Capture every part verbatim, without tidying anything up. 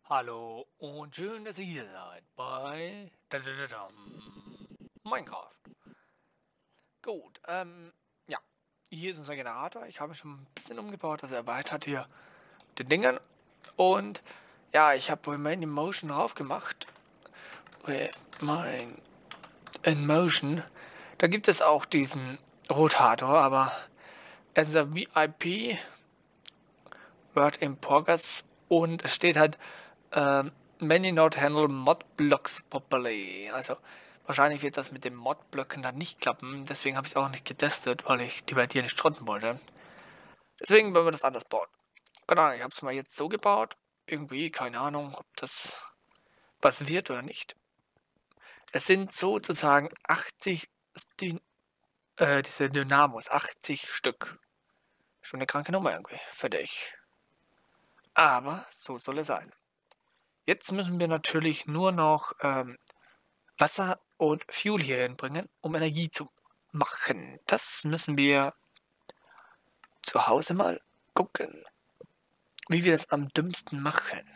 Hallo und schön, dass ihr hier seid bei dadadadam, Minecraft. Gut, ähm, ja, hier ist unser Generator. Ich habe schon ein bisschen umgebaut, also erweitert hier den Dingen. Und ja, ich habe Remain in Motion drauf gemacht. Remain in Motion. Da gibt es auch diesen Rotator, aber es ist ein V I P, Word in Progress, und es steht halt ähm, Many not handle mod blocks properly. Also wahrscheinlich wird das mit den Mod-Blöcken dann nicht klappen. Deswegen habe ich es auch nicht getestet, weil ich die bei dir nicht strotten wollte. Deswegen wollen wir das anders bauen. Keine Ahnung, ich habe es mal jetzt so gebaut. Irgendwie, keine Ahnung, ob das was wird oder nicht. Es sind sozusagen achtzig die, äh, diese Dynamos, achtzig Stück. Schon eine kranke Nummer irgendwie, finde ich. Aber so soll es sein. Jetzt müssen wir natürlich nur noch ähm, Wasser und Fuel hier hinbringen, um Energie zu machen. Das müssen wir zu Hause mal gucken, wie wir das am dümmsten machen.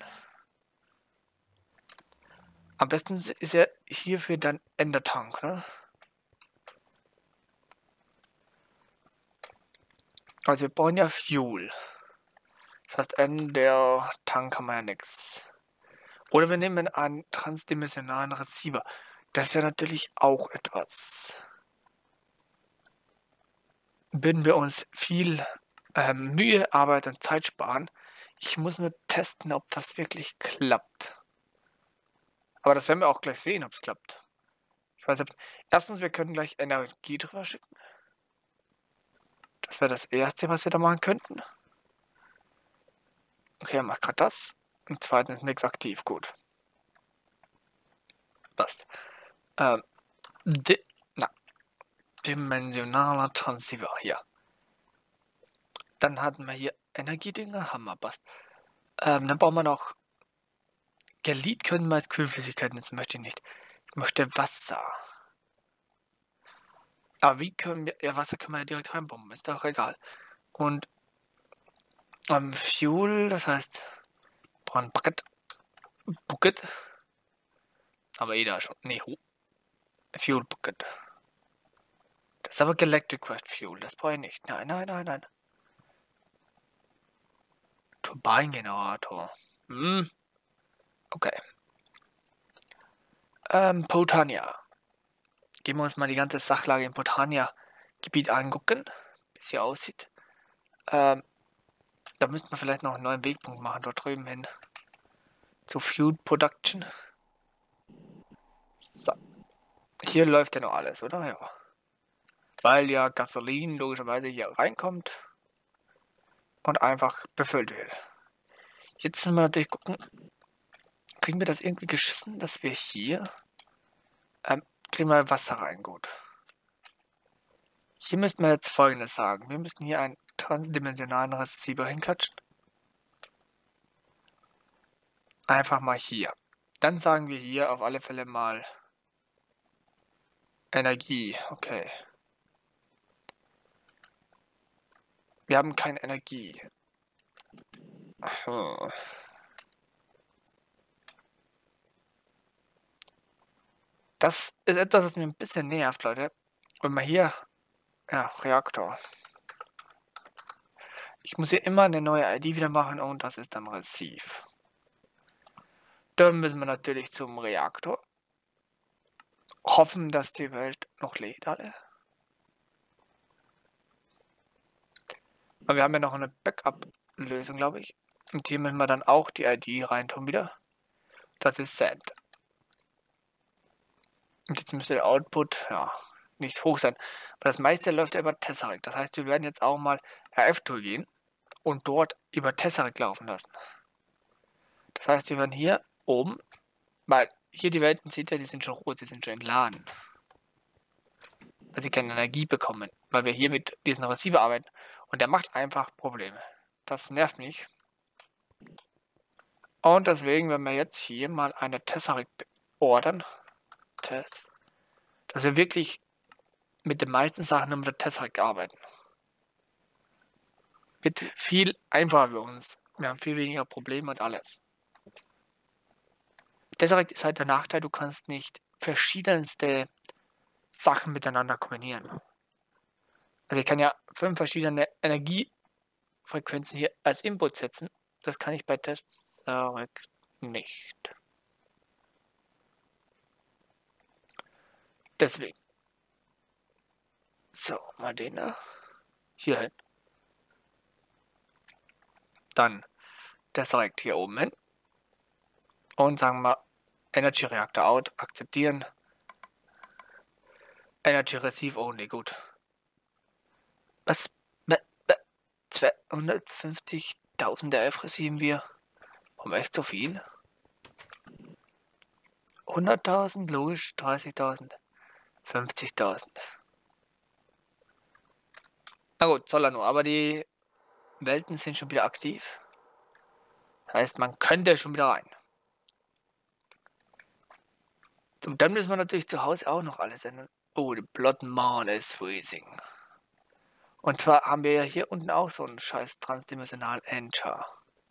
Am besten ist ja hierfür dann Endertank, ne? Also wir brauchen ja Fuel. Das heißt, Endertank haben wir ja nichts. Oder wir nehmen einen transdimensionalen Receiver. Das wäre natürlich auch etwas. Würden wir uns viel ähm, Mühe, Arbeit und Zeit sparen. Ich muss nur testen, ob das wirklich klappt. Aber das werden wir auch gleich sehen, ob es klappt. Ich weiß nicht. Erstens, wir können gleich Energie drüber schicken. Das wäre das Erste, was wir da machen könnten. Okay, er macht gerade das. Und zweitens ist nichts aktiv. Gut. Passt. Ähm, di na, dimensionaler Transceiver hier. Dann hatten wir hier Energiedinger. Hammer, passt. Ähm, dann brauchen wir noch Gelit können wir als Kühlflüssigkeiten. Das möchte ich nicht. Ich möchte Wasser. Aber wie können wir. Ja, Wasser können wir ja direkt reinbomben. Ist doch egal. Und ähm, Fuel, das heißt. Brauchen Bucket. Bucket. Aber eh da schon. Nee, Fuel Bucket. Das ist aber Galactic Craft Fuel. Das brauche ich nicht. Nein, nein, nein, nein. Turbinengenerator. Hm. Okay. Ähm, Potania. Gehen wir uns mal die ganze Sachlage im Potania-Gebiet angucken, wie es hier aussieht. Ähm, da müssten wir vielleicht noch einen neuen Wegpunkt machen, dort drüben hin. Zu Fuel Production. So. Hier läuft ja noch alles, oder? Ja. Weil ja Gasolin logischerweise hier reinkommt und einfach befüllt wird. Jetzt müssen wir natürlich gucken, kriegen wir das irgendwie geschissen, dass wir hier ähm, kriegen wir Wasser rein, gut. Hier müssten wir jetzt Folgendes sagen. Wir müssten hier einen transdimensionalen Receiver hinklatschen. Einfach mal hier. Dann sagen wir hier auf alle Fälle mal Energie. Okay. Wir haben keine Energie. Hm. Das ist etwas, was mir ein bisschen nervt, Leute. Wenn man hier... Ja, Reaktor. Ich muss hier immer eine neue I D wieder machen und das ist dann Receive. Dann müssen wir natürlich zum Reaktor. Hoffen, dass die Welt noch lädt, alle. Aber wir haben ja noch eine Backup-Lösung, glaube ich. Und hier müssen wir dann auch die I D reintun wieder. Das ist Send. Und jetzt müsste der Output, ja, nicht hoch sein. Aber das meiste läuft ja über Tesseract. Das heißt, wir werden jetzt auch mal R F-Tool gehen und dort über Tesseract laufen lassen. Das heißt, wir werden hier oben, weil hier die Welten seht ihr, die sind schon rot, die sind schon entladen. Weil sie keine Energie bekommen, weil wir hier mit diesem Receiver arbeiten. Und der macht einfach Probleme. Das nervt mich. Und deswegen werden wir jetzt hier mal eine Tesseract ordern. Test. Dass wir wirklich mit den meisten Sachen nur mit der Tesseract arbeiten. Wird viel einfacher für uns. Wir haben viel weniger Probleme und alles. Tesseract ist halt der Nachteil, du kannst nicht verschiedenste Sachen miteinander kombinieren. Also ich kann ja fünf verschiedene Energiefrequenzen hier als Input setzen. Das kann ich bei Tesseract nicht. Deswegen. So, mal den da hier hin. Dann Tesseract hier oben hin. Und sagen wir Energy Reactor out, akzeptieren. Energy Receive only, gut. Was? zweihundertfünfzigtausend R F receiven wir. Warum echt so viel? hunderttausend, logisch, dreißigtausend, fünfzigtausend. Na gut, soll er nur, aber die Welten sind schon wieder aktiv. Das heißt, man könnte schon wieder rein. Und dann müssen wir natürlich zu Hause auch noch alles ändern. Oh, the Blood Moon is freezing. Und zwar haben wir ja hier unten auch so einen scheiß transdimensionalen Enter.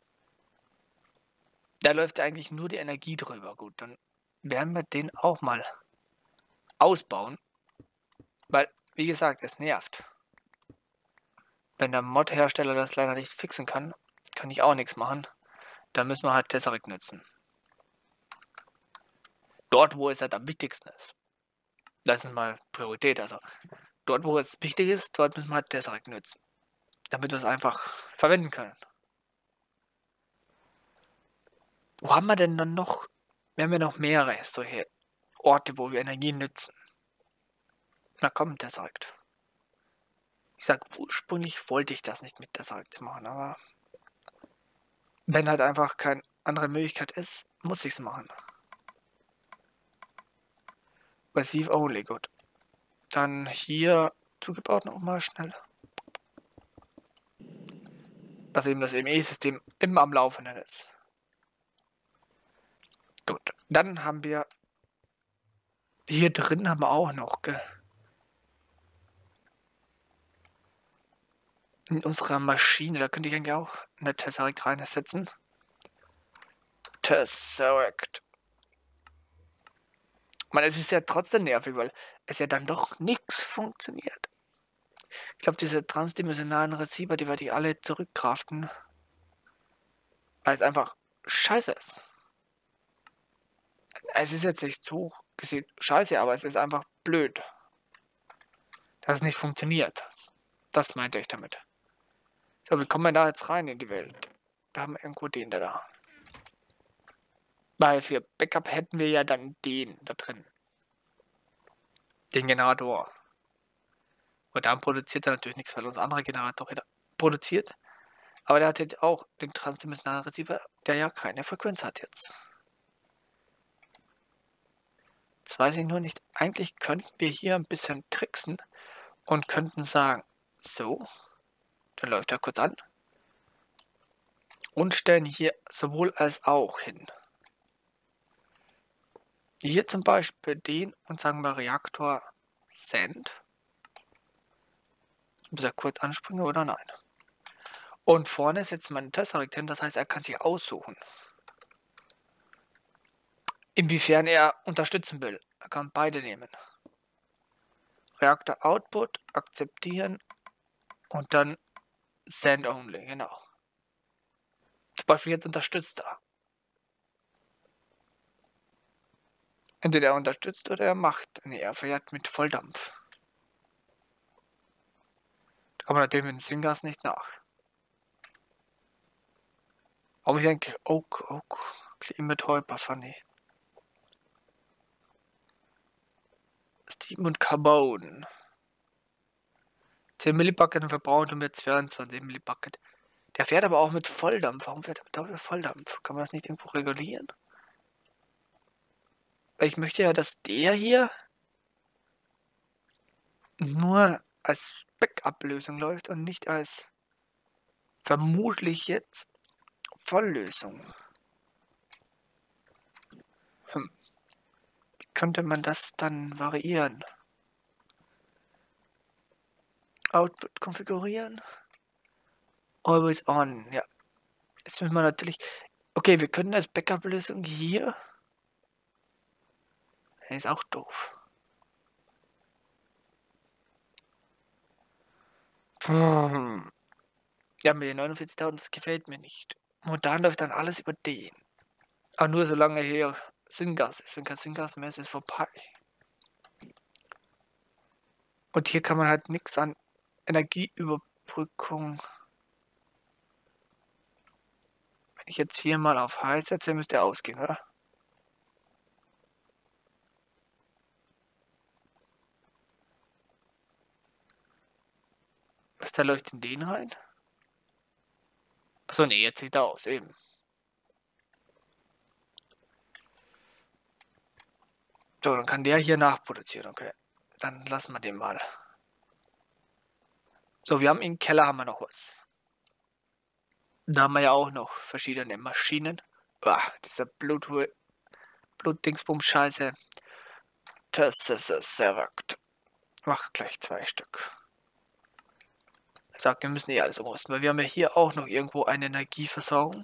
Da läuft eigentlich nur die Energie drüber. Gut, dann werden wir den auch mal ausbauen. Weil, wie gesagt, es nervt. Wenn der Mod-Hersteller das leider nicht fixen kann, kann ich auch nichts machen. Dann müssen wir halt Tesseract nutzen. Dort, wo es halt am wichtigsten ist. Das ist mal Priorität. Also dort, wo es wichtig ist, dort müssen wir halt Tesseract nutzen. Damit wir es einfach verwenden können. Wo haben wir denn dann noch? Wir haben ja noch mehrere solche Orte, wo wir Energie nutzen. Na komm, Tesseract. Ich sag, ursprünglich wollte ich das nicht mit Tesseract zu machen, aber wenn halt einfach keine andere Möglichkeit ist, muss ich es machen. Receive only, gut. Dann hier zugebaut nochmal schnell. Dass eben das E M E-System immer am Laufenden ist. Gut, dann haben wir hier drin haben wir auch noch ge in unserer Maschine, da könnte ich eigentlich auch eine Tesseract reinsetzen. Tesseract. Man, es ist ja trotzdem nervig, weil es ja dann doch nichts funktioniert. Ich glaube, diese transdimensionalen Receiver, die werde ich alle zurückkraften. Weil es einfach scheiße ist. Es ist jetzt nicht so gesehen scheiße, aber es ist einfach blöd. Dass es nicht funktioniert. Das meinte ich damit. So, wie kommen wir da jetzt rein in die Welt? Da haben wir irgendwo den da. da. Weil für Backup hätten wir ja dann den da drin. Den Generator. Und dann produziert er natürlich nichts, weil unser anderer Generator produziert. Aber der hat jetzt auch den transdimensionalen Receiver, der ja keine Frequenz hat jetzt. Jetzt weiß ich nur nicht, eigentlich könnten wir hier ein bisschen tricksen und könnten sagen, so, dann läuft er kurz an und stellen hier sowohl als auch hin. Hier zum Beispiel den und sagen wir Reaktor Send. Muss er kurz anspringen oder nein? Und vorne setzt man einen Tesseract hin, das heißt, er kann sich aussuchen, inwiefern er unterstützen will. Er kann beide nehmen. Reaktor Output, akzeptieren und dann Send Only, genau. Zum Beispiel jetzt unterstützt er. Entweder er unterstützt oder er macht. Nee, er fährt mit Volldampf. Da kann man natürlich mit dem Syngas nicht nach. Aber ich denke, Oak, Oak, Klimatäuber, funny. Steam und Carbon. zehn Millibucket und verbraucht und mit zweiundzwanzig Millibucket. Der fährt aber auch mit Volldampf. Warum fährt er mit Volldampf? Kann man das nicht irgendwo regulieren? Weil ich möchte ja, dass der hier nur als Backup-Lösung läuft und nicht als vermutlich jetzt Volllösung. Hm. Wie könnte man das dann variieren? Output konfigurieren. Always on, ja. Jetzt müssen wir natürlich... Okay, wir können als Backup-Lösung hier Ist auch doof. Hm. Ja, mit den neunundvierzigtausend, das gefällt mir nicht. Momentan läuft dann alles über den. Aber nur solange hier Syngas ist. Wenn kein Syngas mehr ist, ist es vorbei. Und hier kann man halt nichts an Energieüberbrückung. Wenn ich jetzt hier mal auf High setze, müsste er ausgehen, oder? Was, der läuft in den rein? Achso, nee, jetzt sieht er aus, eben. So, dann kann der hier nachproduzieren, okay. Dann lassen wir den mal. So, wir haben im Keller haben wir noch was. Da haben wir ja auch noch verschiedene Maschinen. Uah, dieser Blut, Blutdingsbums-Scheiße. Das ist es sehr verrückt. Mach gleich zwei Stück. Er sagt, wir müssen eh alles umrüsten, weil wir haben ja hier auch noch irgendwo eine Energieversorgung.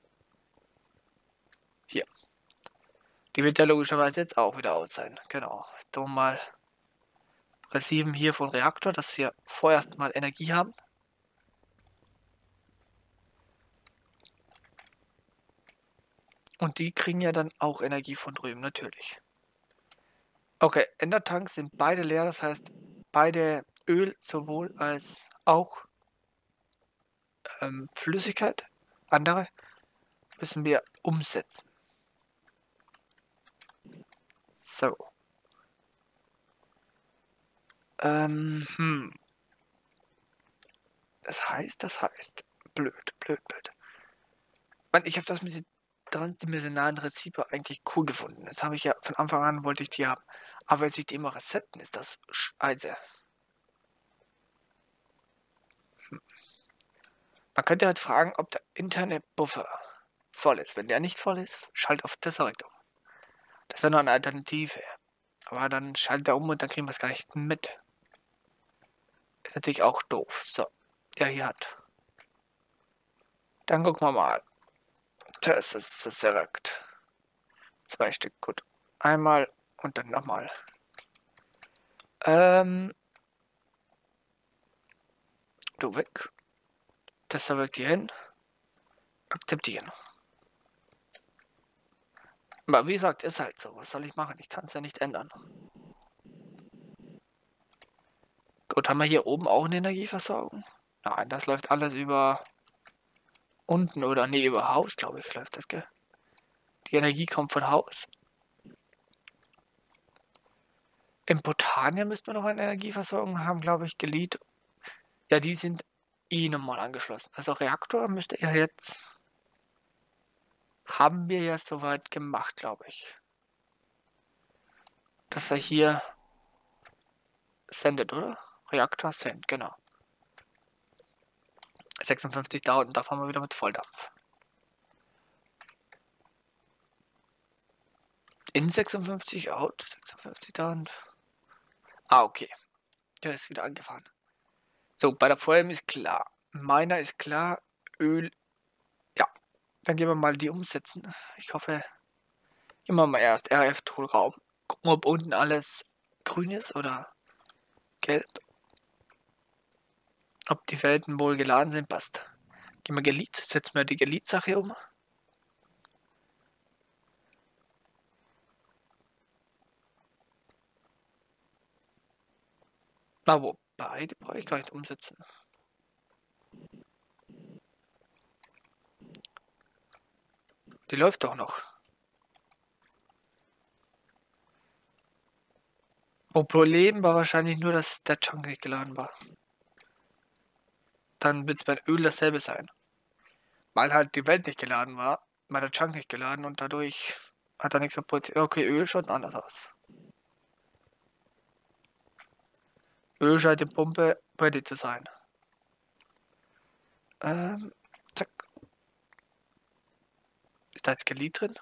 Hier. Die wird ja logischerweise jetzt auch wieder aus sein. Genau. Da mal Resiven hier von Reaktor, dass wir vorerst mal Energie haben. Und die kriegen ja dann auch Energie von drüben, natürlich. Okay, Endertanks sind beide leer, das heißt, beide Öl sowohl als auch ähm, Flüssigkeit, andere, müssen wir umsetzen. So. Ähm, hm. Das heißt, das heißt, blöd, blöd, blöd. Mann, ich habe das mit den transdimensionalen Receiver eigentlich cool gefunden. Das habe ich ja von Anfang an, wollte ich die haben. Aber wenn sich die immer resetten, ist das scheiße. Hm. Man könnte halt fragen, ob der interne Buffer voll ist. Wenn der nicht voll ist, schalt auf das direkt um. Das wäre noch eine Alternative. Aber dann schaltet er um und dann kriegen wir es gar nicht mit. Ist natürlich auch doof. So, der hier hat. Dann gucken wir mal. Das ist verrückt. Zwei Stück, gut. Einmal und dann nochmal. Ähm. Du weg. Das da weg hier hin. Akzeptieren. Aber wie gesagt, ist halt so. Was soll ich machen? Ich kann es ja nicht ändern. Gut, haben wir hier oben auch eine Energieversorgung? Nein, das läuft alles über unten oder nee, über Haus, glaube ich, läuft das, gell? Die Energie kommt von Haus. In Botania müssten wir noch eine Energieversorgung haben, glaube ich, gelead. Ja, die sind eh nochmal angeschlossen. Also Reaktor müsste ja jetzt... Haben wir ja soweit gemacht, glaube ich. Dass er hier sendet, oder? Reaktor send, genau. sechsundfünfzigtausend, da fahren wir wieder mit Volldampf. In sechsundfünfzig, out, sechsundfünfzigtausend. Ah, okay. Der ist wieder angefahren. So, bei der Vorheben ist klar. Meiner ist klar. Öl. Ja. Dann gehen wir mal die umsetzen. Ich hoffe, gehen wir mal erst R F-Toolraum. Gucken, ob unten alles grün ist oder gelb. Ob die Felden wohl geladen sind, passt. Gehen wir Gelit. Setzen wir die Gelit-Sache um. Na, wobei, die brauche ich gar nicht umsetzen. Die läuft doch noch. Problem war wahrscheinlich nur, dass der Chunk nicht geladen war. Dann wird es beim Öl dasselbe sein. Weil halt die Welt nicht geladen war, war der Chunk nicht geladen und dadurch hat er nichts kaputt. Okay, Öl schaut anders aus. Öl scheint die Pumpe ready zu sein. Ähm, zack. Ist da jetzt Skelet drin?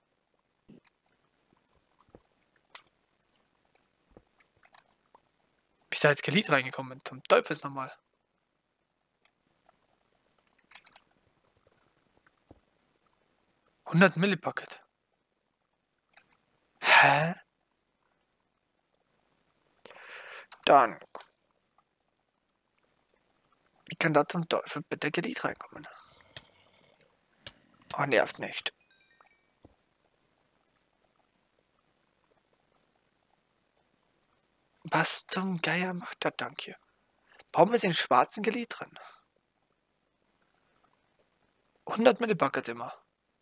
Ist da jetzt Skelet reingekommen? Zum Teufel ist nochmal. hundert Millipacket. Hä? Dann. Wie kann da zum Teufel bitte Glied reinkommen? Oh, nervt nicht. Was zum Geier macht der Dank hier? Warum ist den schwarzen Glied drin? hundert Millibucket immer.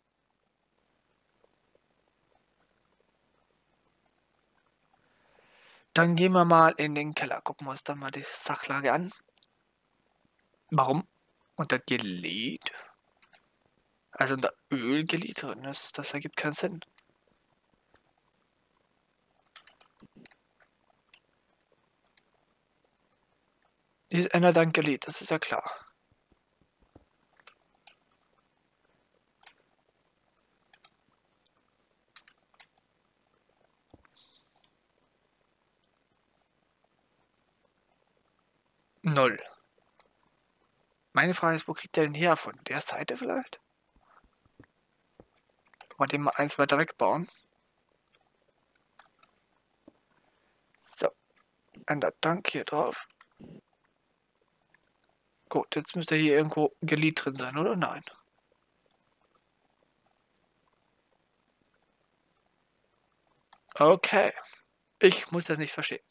Dann gehen wir mal in den Keller. Gucken wir uns dann mal die Sachlage an. Warum unter Glied? Also unter Ölglied drin ist. Das ergibt keinen Sinn. Die ist einer dann Glied, das ist ja klar. Null. Meine Frage ist, wo kriegt der denn her? Von der Seite vielleicht? Können wir den mal eins weiter wegbauen? So. Ein Tank hier drauf. Gut, jetzt müsste hier irgendwo ein Glied drin sein, oder? Nein. Okay. Ich muss das nicht verstehen.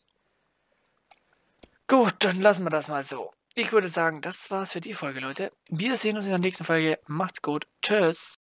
Gut, dann lassen wir das mal so. Ich würde sagen, das war's für die Folge, Leute. Wir sehen uns in der nächsten Folge. Macht's gut. Tschüss.